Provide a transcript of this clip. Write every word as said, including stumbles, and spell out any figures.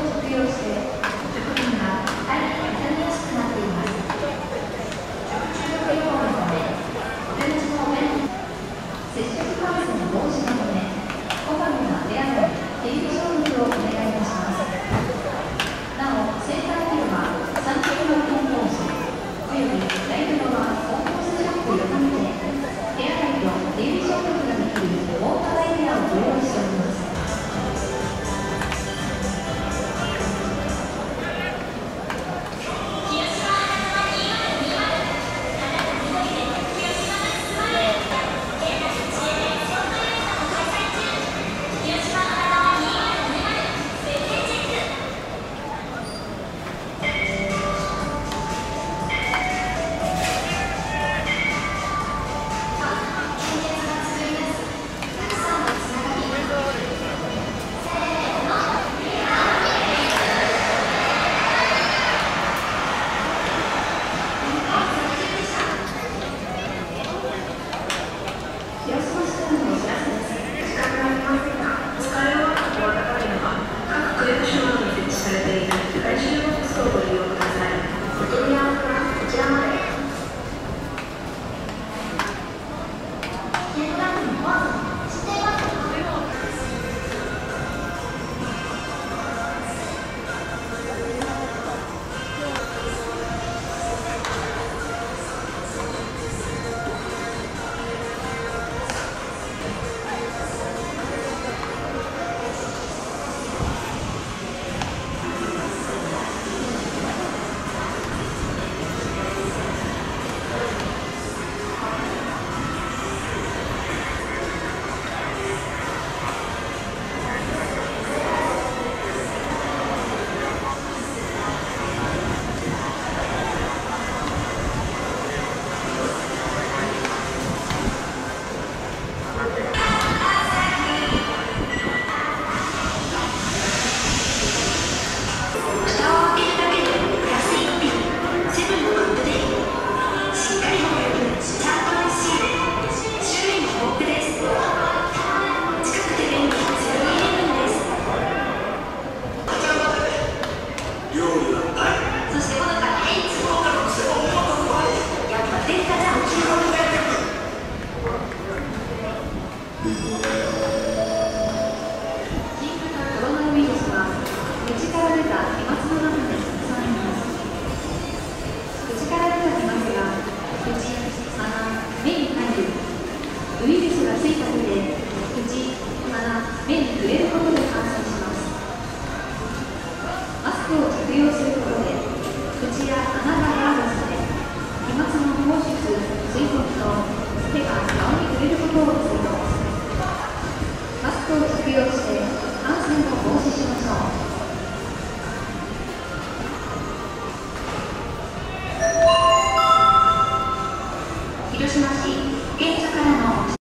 着用して職員が大変痛みやすくなっています。食中毒予防のため、お手持ちのお弁当、接触感染防止のため、こまめな手洗い、手指消毒をお願いいたします。なお、生産ビルはさんじゅっぷん本コースおよび大規模なコンポストショップ横にて、手洗いと手指消毒ができるウォーターエリアをご用意しております。ウイルスがついた手で口、鼻、目に触れることで感染します。マスクを着用する